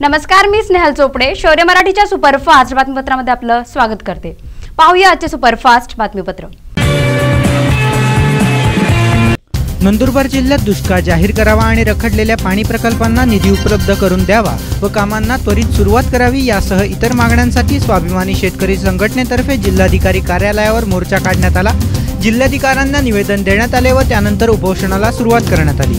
नमस्कार, मी स्नेहल चोपडे शौर्य मराठीच्या सुपरफास्ट बातमीपत्रामध्ये आपलं स्वागत करते। पाहूया आजचे सुपरफास्ट बातमीपत्र। नंदुरबार जिल्ह्यात दुष्काळ जाहीर करावा आणि रखडलेल्या पाणी प्रकल्पांना निधी उपलब्ध करून द्यावा व कामांना त्वरित सुरुवात करावी यासह इतर मागण्यांसाठी स्वाभिमानी शेतकरी संघटनेतर्फे जिल्हाधिकारी कार्यालयावर मोर्चा काढण्यात आला। जिल्हाधिकाऱ्यांना निवेदन देण्यात आले व त्यानंतर उपोषणाला सुरुवात करण्यात आली।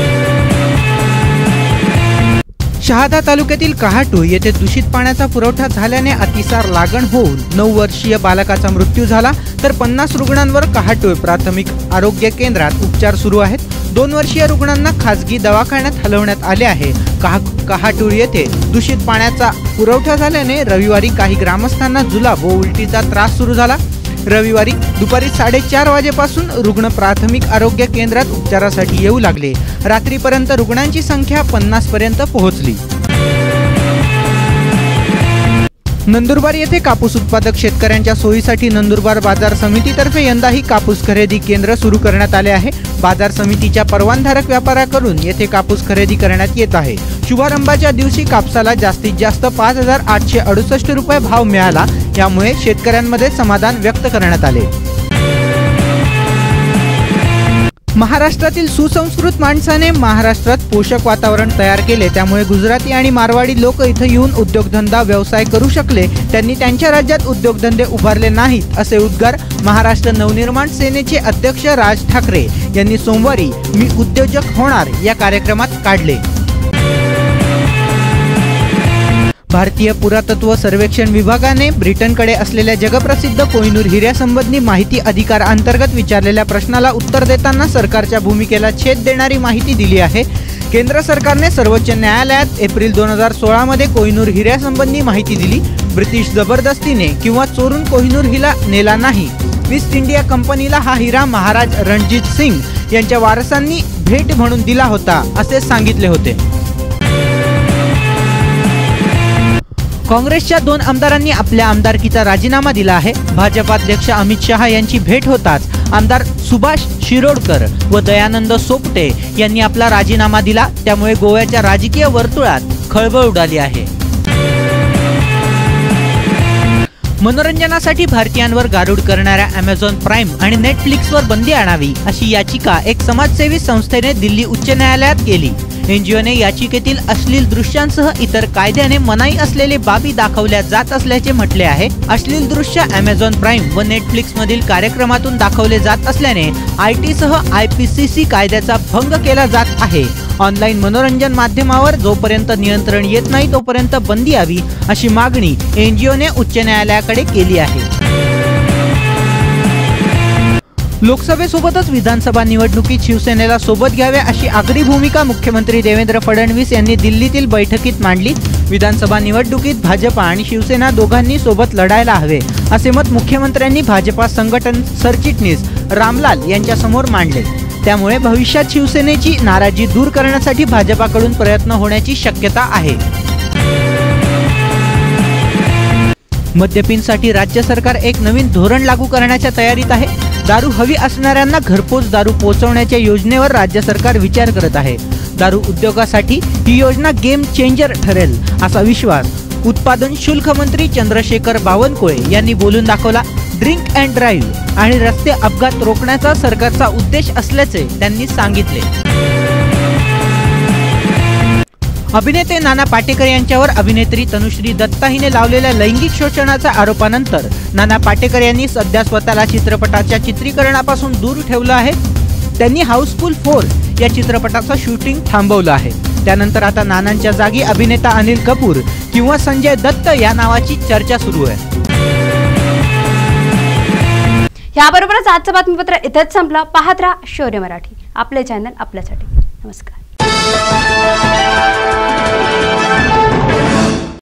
शहादा तालुक्यातील कहाटू येथे दूषित पाण्याचा पुरवठा झाल्याने अतिसार लागण होऊन 9 वर्षीय बालकाचा मृत्यू झाला, तर 50 रुग्णांवर कहाटू प्राथमिक आरोग्य केंद्रात उपचार सुरू आहेत। 2 वर्षीय रुग्णांना खासगी दवाखान्यात हलवण्यात आले आहे। कहाटू येथे दूषित पाण्याचा पुरवठा झाल्याने रविवारी काही ग्रामस्थांना जुलाब व उलटीचा त्रास सुरू झाला। रविवारी दुपारी 4:30 वाजेपासून रुग्ण प्राथमिक आरोग्य केंद्रात उपचारासाठी येऊ लागले। रात्रीपर्यंत रुग्णांची संख्या 50 पर्यंत पोहोचली। नंदुरबार येथे कापूस उत्पादक शेतकऱ्यांच्या सोयीसाठी नंदुरबार बाजार समितीतर्फे यंदाही कापूस खरेदी केंद्र सुरू करण्यात आले आहे। बाजार समितीच्या परवानधारक व्यापाऱ्याकडून येथे कापूस खरेदी करण्यात येत आहे। शुभारंभाच्या दिवशी कापसाला जास्तीत जास्त 5,868 रुपये भाव मिळाला, यामुळे शेतकऱ्यांमध्ये समाधान व्यक्त करण्यात आले। महाराष्ट्रातील सुसंस्कृत माणसाने महाराष्ट्रात पोषक वातावरण तयार केले, त्यामुळे गुजराती आणि मारवाडी लोक इथे येऊन उद्योगधंदा व्यवसाय करू शकले। त्यांनी त्यांच्या राज्यात उद्योगधंदे उभारले नाहीत, असे उद्गार महाराष्ट्र नवनिर्माण सेनेचे अध्यक्ष राज ठाकरे यांनी सोमवारी मी उद्योजक होणार या कार्यक्रमात काढले। भारतीय पुरातत्व सर्वेक्षण विभागाने ब्रिटनकडे असलेल्या जगप्रसिद्ध कोहिनूर हिऱ्यासंबंधी माहिती अधिकार अंतर्गत विचारलेल्या प्रश्नाला उत्तर देताना सरकारच्या भूमिकेला छेद देणारी माहिती दिली आहे। केंद्र सरकारने सर्वोच्च न्यायालयात एप्रिल 2016 मध्ये कोहिनूर हिऱ्यासंबंधी माहिती दिली। ब्रिटिश जबरदस्तीने किंवा चोरून कोहिनूर हिरा नेला नाही। ईस्ट इंडिया कंपनीला हा हिरा महाराज रणजीत सिंग यांच्या वारसांनी भेट म्हणून दिला होता, असे सांगितले होते। काँग्रेसच्या 2 आमदारांनी आपल्या आमदारकीचा राजीनामा दिला आहे। भाजपाध्यक्ष अमित शहा यांची भेट होताच आमदार सुभाष शिरोडकर व दयानंद सोपटे यांनी आपला राजीनामा दिला, त्यामुळे गोव्याच्या राजकीय वर्तुळात खळबळ उडाली आहे। मनोरंजनासाठी भारतीयांवर गारुड करणाऱ्या अमेझॉन प्राइम आणि नेटफ्लिक्सवर बंदी आणावी अशी याचिका एक समाजसेवी संस्थेने दिल्ली उच्च न्यायालयात केली। एनजीओने याचिकेतील अश्लील दृश्यांसह इतर कायद्याने मनाई असलेले बाबी दाखवल्या जात असल्याचे म्हटले आहे। अश्लील दृश्य अमेझॉन प्राइम व नेटफ्लिक्स मधील कार्यक्रमातून दाखवले जात असल्याने आयटी सह IPCC कायद्याचा भंग केला जात आहे। ऑनलाईन मनोरंजन माध्यमावर जोपर्यंत नियंत्रण येत नाही तोपर्यंत बंदी यावी अशी मागणी एनजीओने उच्च न्यायालयाकडे केली आहे। लोकसभेसोबतच विधानसभा निवडणुकीत शिवसेनेला सोबत घ्यावे अशी आग्री भूमिका मुख्यमंत्री देवेंद्र फडणवीस यांनी दिल्लीतील बैठकीत मांडली। विधानसभा निवडणुकीत भाजपा आणि शिवसेना दोघांनी सोबत लढायला हवे, असे मत मुख्यमंत्र्यांनी भाजपा संघटन सरचिटणीस रामलाल यांच्या समोर मांडले। त्यामुळे भविष्यात शिवसेनेची नाराजी दूर करण्यासाठी भाजपाकडून प्रयत्न होण्याची शक्यता आहे। मद्यपींसाठी राज्य सरकार एक नवीन धोरण लागू करण्याच्या तयारीत आहे। दारू हवी असणाऱ्यांना घरपोच दारू पोहोचवण्याच्या योजनेवर राज्य सरकार विचार करत आहे। दारू उद्योगासाठी ही योजना गेम चेंजर ठरेल, असा विश्वास उत्पादन शुल्क मंत्री चंद्रशेखर बावनकुळे यांनी बोलून दाखवला। ड्रिंक अँड ड्राईव्ह आणि रस्ते अपघात रोखण्याचा सरकारचा उद्देश असल्याचे त्यांनी सांगितले। अभिनेते नाना पाटेकर यांच्यावर अभिनेत्री तनुश्री दत्ता हिने लावलेल्या लैंगिक शोषणाच्या आरोपानंतर नाना पाटेकर यांनी सध्या स्वतःला चित्रपटाच्या चित्रीकरणापासून दूर ठेवलं आहे। त्यांनी हाऊसफुल 4 या चित्रपटाचं शूटिंग थांबवलं आहे। त्यानंतर आता नानांच्या जागी अभिनेता अनिल कपूर किंवा संजय दत्त या नावाची चर्चा सुरू आहे। याबरोबरच आजचं बातमीपत्र इथेच संपलं। पाहत राहा शौर्य मराठी, आपले चॅनल आपल्यासाठी। नमस्कार।